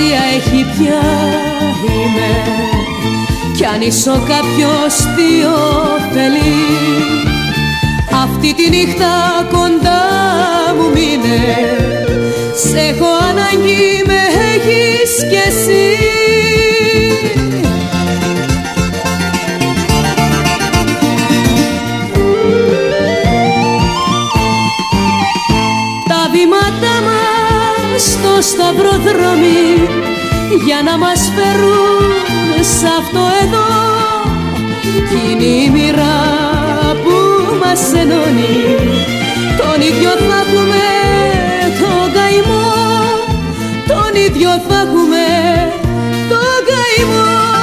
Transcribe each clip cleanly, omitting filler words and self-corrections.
σημασία έχει πια είμαι, κι αν είσαι κάποιος τι ωφελεί. Αυτή τη νύχτα κοντά μου μείνε, σ' έχω ανάγκη, με έχεις κι εσύ. Τα βήματα μας στο σταυροδρόμι για να μας φέρουν σ' αυτό εδώ, κι είναι η μοίρα που μας ενώνει. Τον ίδιο θα έχουμε τον καημό, τον ίδιο θα έχουμε τον καημό.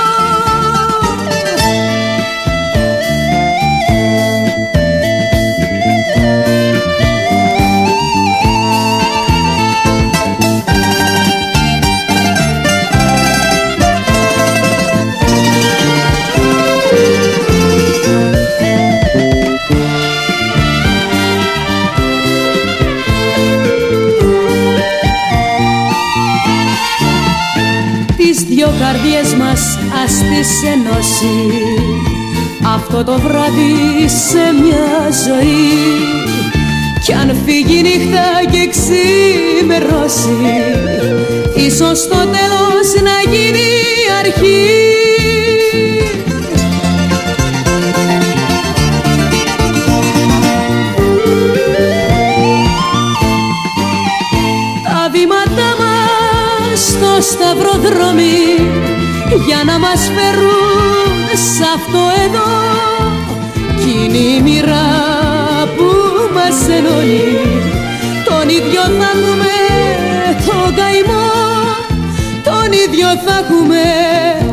Τις δυο καρδιές μας ας τις ενώσει αυτό το βράδυ σε μια ζωή, κι αν φύγει η νύχτα και ξημερώσει, ίσως στο τέλος να γίνει αρχή. Τα βήματα μας στο σταυροδρόμι για να μας φέρουν σ' αυτό εδώ, κι είναι η μοίρα που μας ενώνει. Τον ίδιο θα έχουμε τον καημό, τον ίδιο θα έχουμε